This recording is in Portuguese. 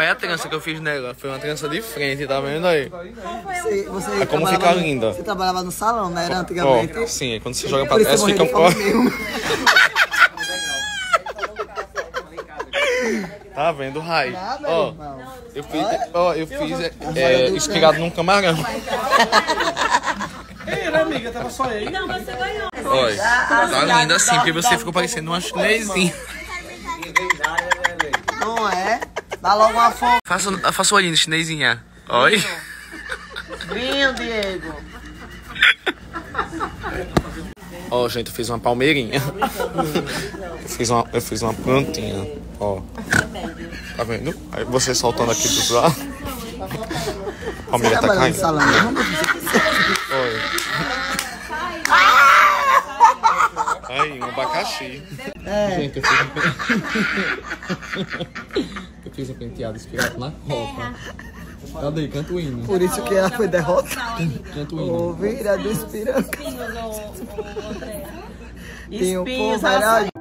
Olha a trança que eu fiz nela. Foi uma trança de frente, tá vendo aí? Você como fica linda. Você trabalhava no salão, né? Era antigamente. Ó, sim, quando você joga pra trás, fica... Tá vendo, Rai? Ó, eu fiz inspirado num camarão. Era, amiga, tava só aí. Não, você ganhou. Olha, tá linda assim, porque você ficou parecendo uma chinesinha. Não é? Dá logo uma foto. Faça o olhinho de chinesinha. Oi. Vinho, Diego. Ó, gente, eu fiz uma palmeirinha. Eu fiz uma plantinha. Ó. Tá vendo? Aí você soltando aqui dos lados. A palmeira tá caindo. Olha. Aí, um abacaxi. Gente, eu fiz um penteado inspirado na Copa. Cadê? Canta o hino. Por isso que ela foi derrotada. Canta o hino. Ouvira do espirão. Espinhos, Tem um povo